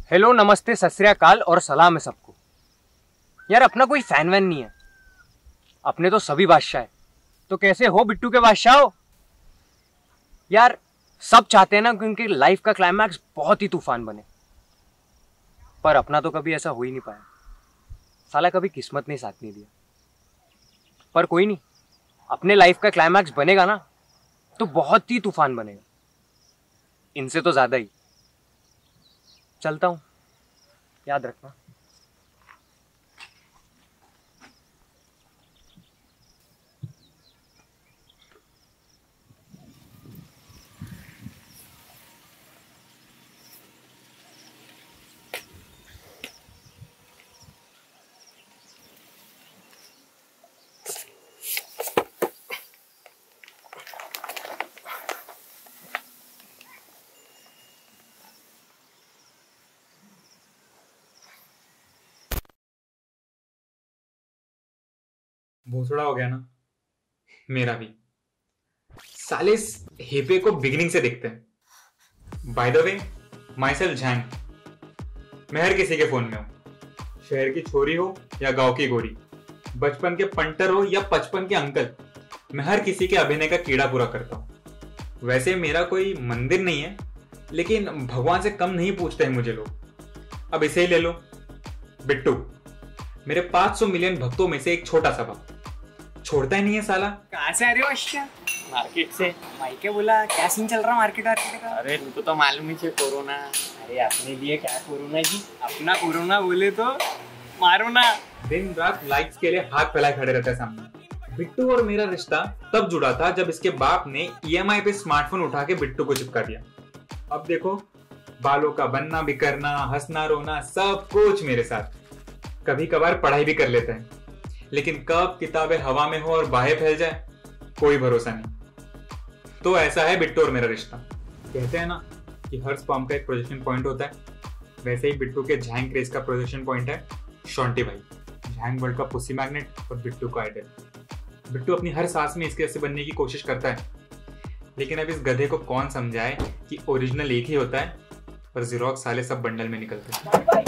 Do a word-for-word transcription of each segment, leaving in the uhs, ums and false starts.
Hello, नमस्ते, सत श्री अकाल और सलाम है सबको। यार अपना कोई फैन वैन नहीं है, अपने तो सभी बादशाह है। तो कैसे हो बिट्टू के बादशाह हो? यार सब चाहते हैं ना कि उनकी लाइफ का क्लाइमैक्स बहुत ही तूफान बने, पर अपना तो कभी ऐसा हो ही नहीं पाया। साला कभी किस्मत ने साथ नहीं दिया। पर कोई नहीं, अपने लाइफ का क्लाइमैक्स बनेगा ना तो बहुत ही तूफान बनेगा, इनसे तो ज्यादा ही। चलता हूं, याद रखना। भोसड़ा हो गया ना मेरा भी। साले इस हेपे को बिगिनिंग से देखते हैं। By the way, myself Zhang. मैं हर किसी के फोन में हूं, शहर की छोरी हो या गांव की गोरी, बचपन के पंटर हो या बचपन के अंकल, मैं हर किसी के अभिनय का कीड़ा पूरा करता हूं। वैसे मेरा कोई मंदिर नहीं है, लेकिन भगवान से कम नहीं पूछते हैं मुझे लोग। अब इसे ही ले लो, बिट्टू, मेरे पांच सौ मिलियन भक्तों में से एक छोटा सा भक्त, छोड़ता ही नहीं है साला। कहाँ से आ रहे हो अश्या? मार्केट से। भाई क्या बोला, क्या सीन चल रहा मार्केट वार्केट का? अरे तुमको तो मालूम ही है कोरोना। अरे अपने लिए क्या कोरोना जी, अपना कोरोना बोले तो मारो ना। दिन रात लाइक्स के लिए हाथ फैलाए खड़े रहते हैं सामने। बिट्टू और मेरा रिश्ता तब जुड़ा था जब इसके बाप ने ईएमआई पे स्मार्टफोन उठा के बिट्टू को चिपका दिया। अब देखो, बालों का बनना बिखरना, हंसना रोना, सब कुछ मेरे साथ। कभी कभार पढ़ाई भी कर लेते हैं, लेकिन कब किताबें हवा में हो और बाहें फैल जाए कोई भरोसा नहीं। तो ऐसा है बिट्टू और मेरा रिश्ता। कहते हैं ना कि हर स्पर्म का एक प्रोजेक्शन पॉइंट होता है, वैसे ही बिट्टू के झैंग क्रेज का प्रोजेक्शन पॉइंट है शॉन्टी भाई। झैंग वर्ल्ड का पुसी मैग्नेट और बिट्टू का आइडल। बिट्टू अपनी हर सांस में इसके जैसे बनने की कोशिश करता है, लेकिन अब इस गधे को कौन समझाए कि ओरिजिनल एक ही होता है, पर जीरोक्स साले सब बंडल में निकलते हैं।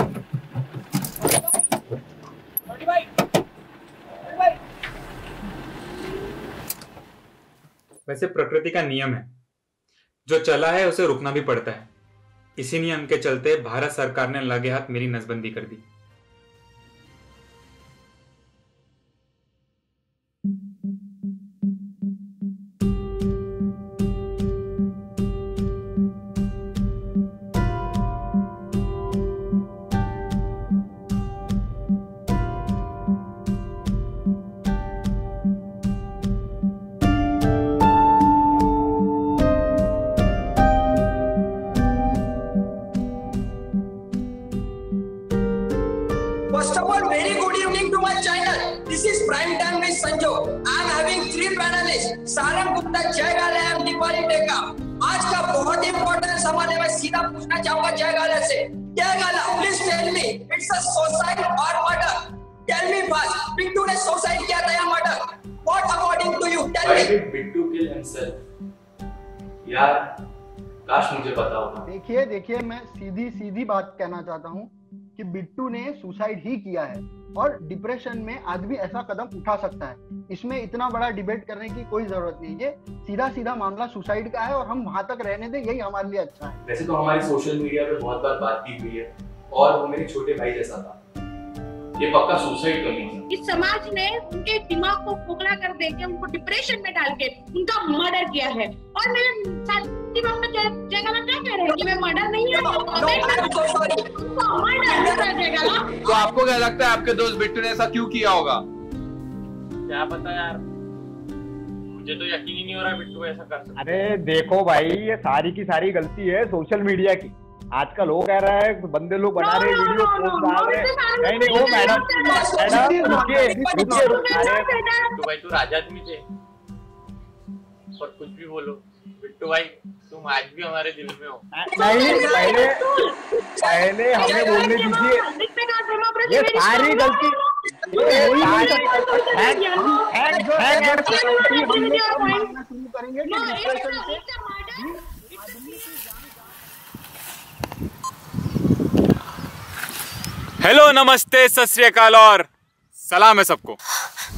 वैसे प्रकृति का नियम है, जो चला है उसे रुकना भी पड़ता है। इसी नियम के चलते भारत सरकार ने लगे हाथ मेरी नसबंदी कर दी। First of all, very good evening to my channel. This is Prime Time with Sanjo. I am having three panelists. Sarang Gupta, जय गाले एंड दीपाली टेका। आज का बहुत इंपॉर्टेंट सवाल है, मैं सीधा पूछना चाहूंगा जय गाले से। Jay Gala, please tell me, it's a suicide और murder? Tell me fast, Bittu ने सुसाइड किया था या murder? What according to you? Tell me. Why did Bittu kill himself? यार काश मुझे पता होता। देखिए देखिए मैं सीधी सीधी बात कहना चाहता हूँ कि बिट्टू ने सुसाइड ही किया है, और डिप्रेशन में आदमी ऐसा कदम उठा सकता है। इसमें इतना बड़ा डिबेट करने की कोई जरूरत नहीं। ये सीधा सीधा मामला सुसाइड का है और हम वहां तक रहने दें, यही हमारे लिए अच्छा है। वैसे तो हमारी सोशल मीडिया पे बहुत बार बात की हुई है, और वो मेरे छोटे भाई जैसा था। ये पक्का सुसाइड तो नहीं है। इस समाज ने उनके दिमाग को खोखला कर देके उनको डिप्रेशन में डाल के उनका मर्डर किया है। और मेरे साथ दिमाग में जय गाला क्या कह रहे हैं कि मैं मर्डर नहीं है, तो आपको क्या लगता है आपके दोस्त बिट्टू ने ऐसा क्यों किया होगा? क्या पता यार, मुझे तो यकीन ही नहीं हो रहा बिट्टू ऐसा कर सकता। अरे देखो भाई, ये सारी की सारी गलती है सोशल मीडिया की। आजकल हो कह रहा है बंदे लोग बना रहे वीडियो पोस्ट डाल रहे हैं। नहीं नहीं, वो मैडम मैडम रुकिए रुकिए रुकिए। तो भाई तू राजा आदमी थे, पर कुछ भी बोलो बिट्टू भाई, तुम आज भी हमारे दिल में हो। नहीं, पहले पहले हमें बोलने दीजिए। ये सारी गलती शुरू करेंगे कि डिप्रेशन से हेलो, नमस्ते, सत श्री अकाल और सलाम है सबको।